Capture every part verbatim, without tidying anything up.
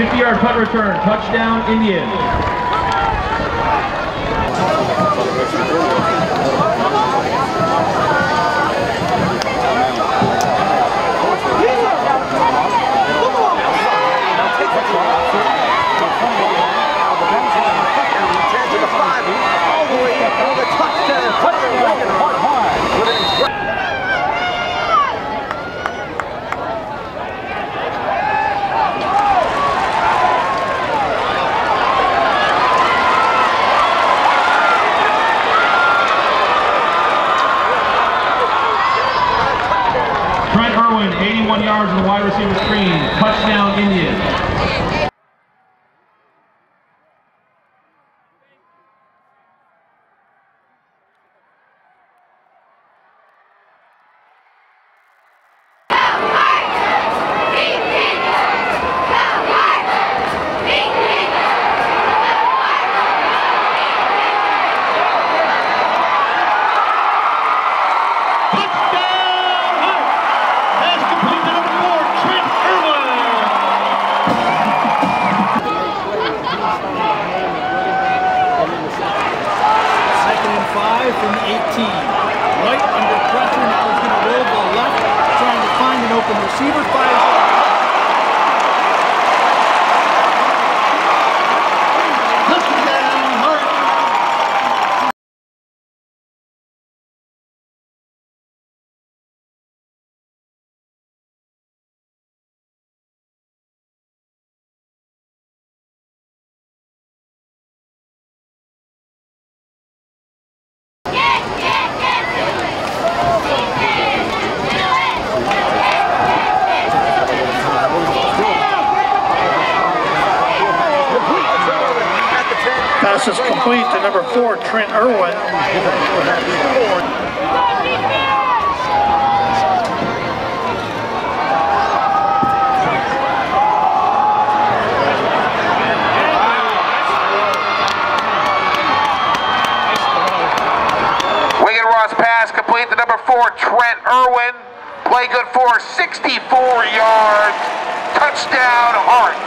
fifty-yard punt return, touchdown Indians. Trent Irwin, eighty-one yards on the wide receiver screen, touchdown Indians. From eighteen. Right under pressure, now he's going to roll to the left, trying to find an open receiver. Fires touchdown, Hart. Pass is complete to number four, Trent Irwin. Wigan Ross pass complete to number four, Trent Irwin. Play good for sixty-four yards. Touchdown, Hart.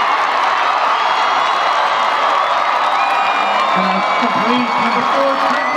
Complete number four.